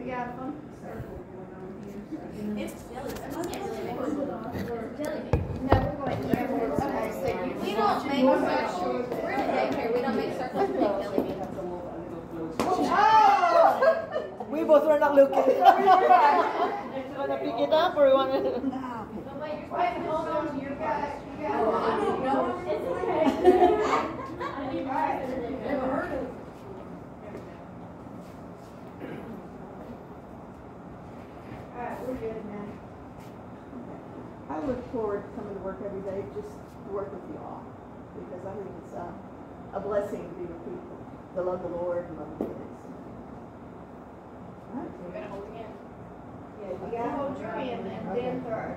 got a funky circle going on here. It's jelly. Jelly bean. No, we're going to okay, so We don't make circles. We're in a daycare. We don't make circles. We make jelly beans. We both were not looking. You want to pick it up or you want to? But wait, you're supposed to hold on to your guy. I don't know. It's okay. Never heard of it. Alright, we're good now. I look forward to coming to work every day just to work with you all because I think it's a blessing to be with people that love the Lord and love the kids. Right. We're going to hold again. Yeah, you gotta hold your hand and then throw.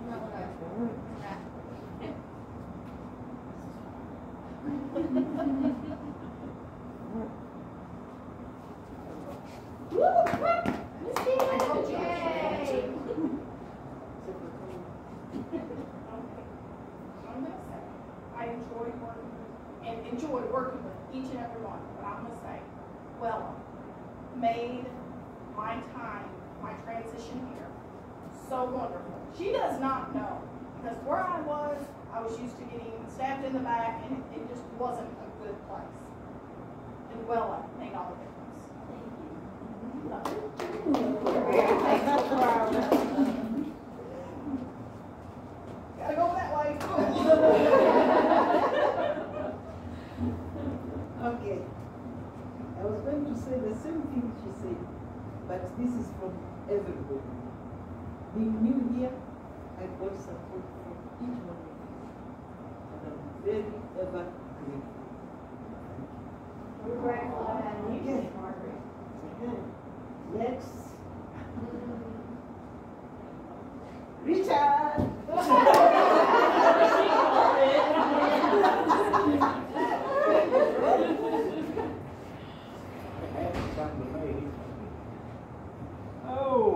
I enjoy working with each and every one, but I'm gonna say, well, made my time, my transition here, so wonderful. She does not know, because where I was used to getting stabbed in the back, and it just wasn't a good place. And Wella made all the difference. Gotta go that way. Okay. I was going to say the same thing she said, but this is from everybody. Being new here, I got support from each one of you. And I'm very ever grateful. We're grateful to have you, Margaret. Next. Richard! Oh,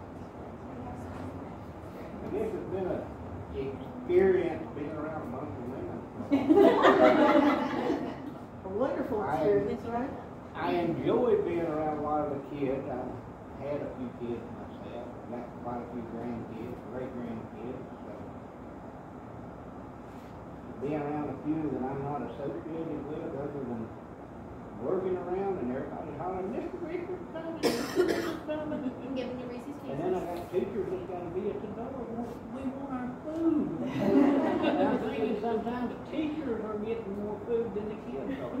I guess it's been an experience being around a bunch of women. A wonderful experience, right? I enjoyed being around a lot of the kids. I had a few kids myself. Got quite a few grandkids, great grandkids. So being around a few that I'm not associated with, other than working around and everybody's hollering, Mr. Richard's coming, Mr. Richard's coming. I'm giving you Reese's Pieces. And then I got teachers that's got to be at the door. We want our food. And I'm thinking sometimes the teachers are getting more food than the kids are.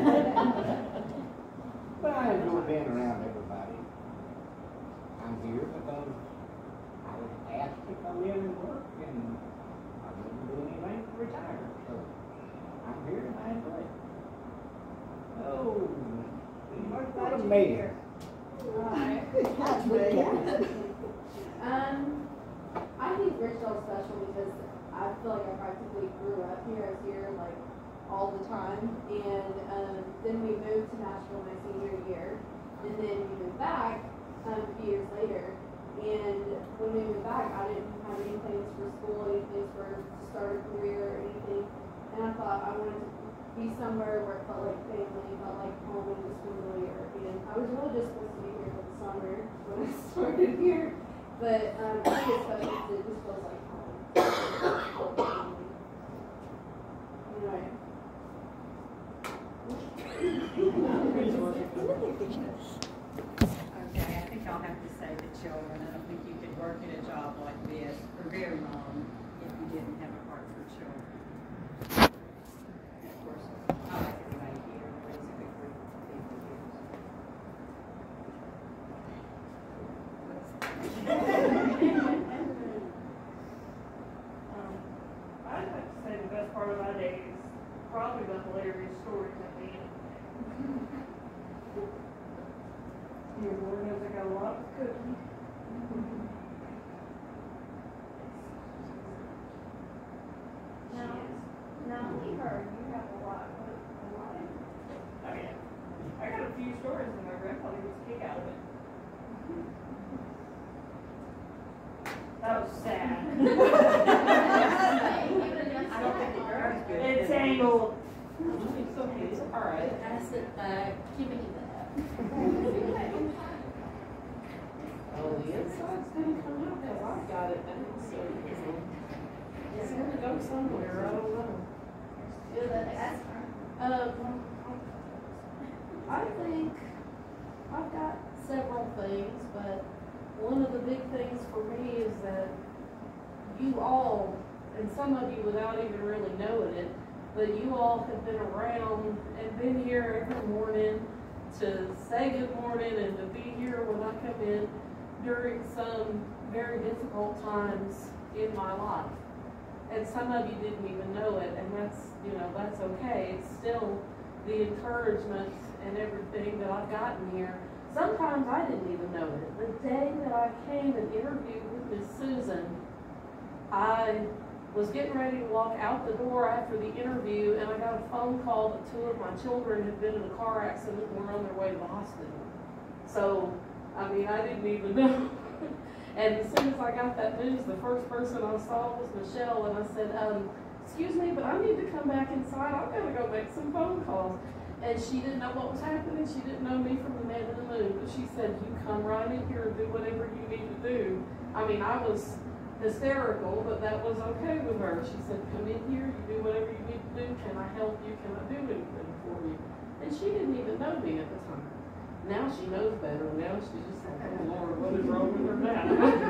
But I enjoy being around everybody. I'm here because I was asked to come in and work, and I wouldn't do anything to retire. So I'm here and I enjoy it. Oh, what a mayor. I think Richdale's special because I feel like I practically grew up here. I was here like all the time, and then we moved to Nashville my senior year, and then we moved back a few years later. And when we moved back, I didn't have any plans for school, any plans for to start a career or anything, and I thought I wanted to be somewhere where it felt like family, felt like home, and was familiar. And I was really just supposed to be here for the summer when I started here, but I think it's special because it just feels like home. Anyway. Okay, I think I'll have to say the children. I don't think you could work at a job like this for very long if you didn't have a heart for children. Of course, I like everybody here. Everybody's a good group of people here. I'd like to say the best part of my day is probably the hilarious stories at the end. Your Lord knows I got a lot of cooking. Now, we heard you have a lot. Oh yeah. I got a few stories and my grandfather was a kick out of it. That was sad. I don't think the girls good. It's angled. It's okay. It's all right. I sit back, keeping it up. somewhere, I don't know. Do the next I think I've got several things, but one of the big things for me is that you all, and some of you without even really knowing it, but you all have been around and been here every morning to say good morning and to be here when I come in during some very difficult times in my life. And some of you didn't even know it, and that's, that's okay. It's still the encouragement and everything that I've gotten here. Sometimes I didn't even know it. The day that I came and interviewed with Miss Susan, I was getting ready to walk out the door after the interview, and I got a phone call that 2 of my children had been in a car accident and were on their way to the hospital. So, I didn't even know. And as soon as I got that news, the first person I saw was Michelle, and I said, excuse me, but I need to come back inside. I've got to go make some phone calls. And she didn't know what was happening. She didn't know me from the man in the moon. But she said, you come right in here and do whatever you need to do. I was hysterical, but that was okay with her. She said, come in here, you do whatever you need to do. Can I help you? Can I do anything for you? And she didn't even know me at the time. Now she knows better. Now she's just like, oh Lord, what is wrong with her now?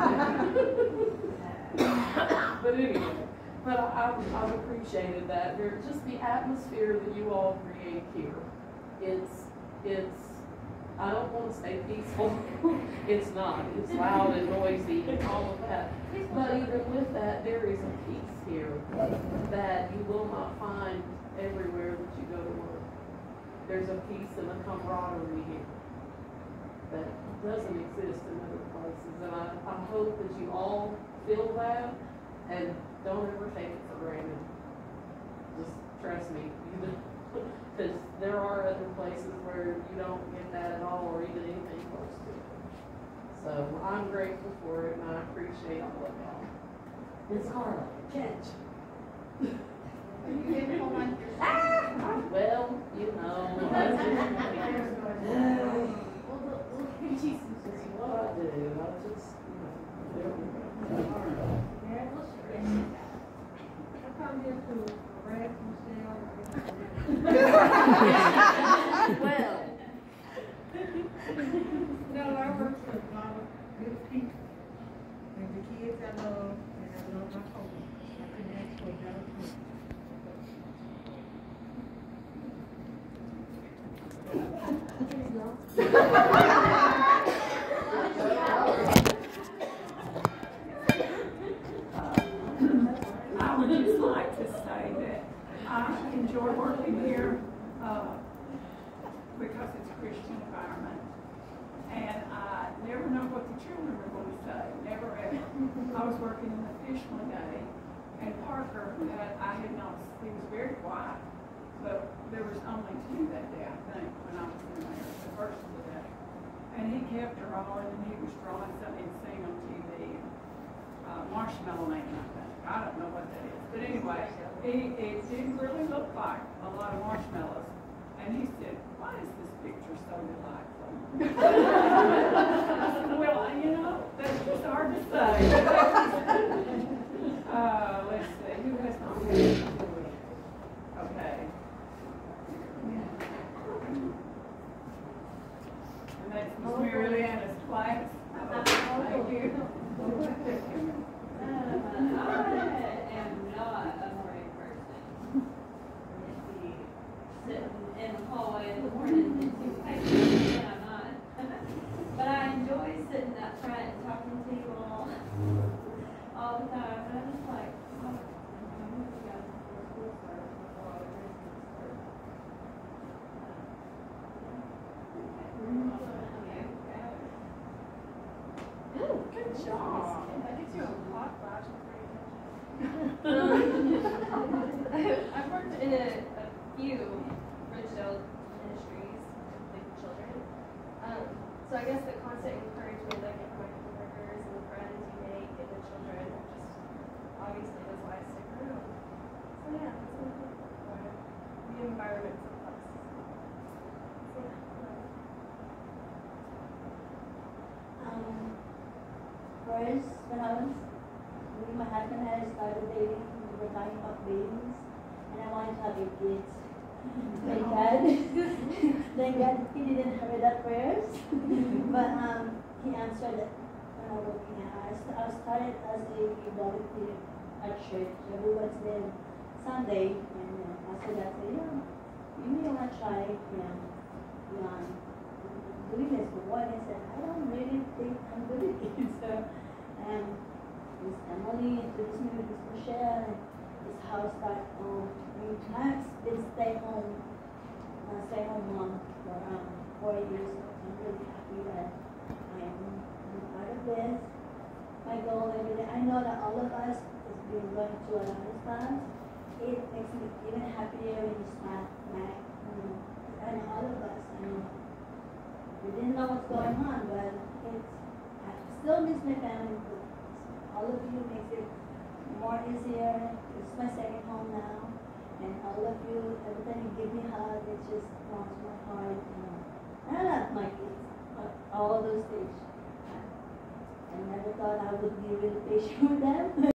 But anyway, I've appreciated that. There's just the atmosphere that you all create here. It's I don't want to say peaceful. It's not. It's loud and noisy and all of that. But even with that, there is a peace here that you will not find everywhere that you go to work. There's a peace and a camaraderie here that doesn't exist in other places. And I hope that you all feel that and don't ever take it for granted. Just trust me. Because there are other places where you don't get that at all or even anything close to it. So I'm grateful for it and I appreciate all of y'all. Miss Carla, catch. Are you getting home on your Well, Jesus is what I do. I just, there we go. I come here to harass Michelle. Well. No, I work for a lot of good people. And the kids I love, and I love my home. I couldn't ask for a better person. I would just like to say that I enjoy working here because it's a Christian environment. And I never know what the children are going to say, never ever. I was working in the fish one day, and Parker, I had noticed, he was very quiet, but there was only 2 that day, I think, when I was in there, the first of the day. And he kept drawing, and he was drawing something he'd seen on TV, Marshmallow Man, I think. I don't know what that is. But anyway, it didn't really look like a lot of marshmallows. And he said, why is this picture so delightful? I said, well, that's just hard to say. Let's see, who has not had it? Okay. And that's Miss Mary Leanna's class. Thank you. I am not a morning person. If you sit in the hallway in the morning and do papers, then I'm not. But I enjoy sitting up front and talking to you all the time. And I'm just like, oh, I'm going to go before school starts, before all the Christmas starts. Good job. That gives you a hot flash of I've worked in a few Ridgedale ministries with children. So I guess the constant encouragement that I get from my coworkers and the friends you make and the children just obviously that's why I stick around. So yeah, that's what I'm looking for. The environment's a plus. So yeah. First, when my husband had started dating were talking about babies, and I wanted to have 8 kids. Thank God. Thank God he didn't hear that prayers. But he answered it when I was working at I started as a volunteer at church every Wednesday and Sunday, and after that I said, yeah, you may want to try, doing this for what? I said, I don't really think I'm good at it. So, Miss Emily introduced me with Miss Michelle, and this house that Max been stay home mom for 4 years. So I'm really happy that I'm part of this. My goal every day, I know that all of us has been going through a lot of stuff. It makes me even happier when you smile back. And all of us, we didn't know what's going on, but I still miss my family. But all of you makes it more easier. It's my second home now. And all of you, every time you give me a hug, it just warms my heart. I love my kids, all those things. I never thought I would be really patient with them.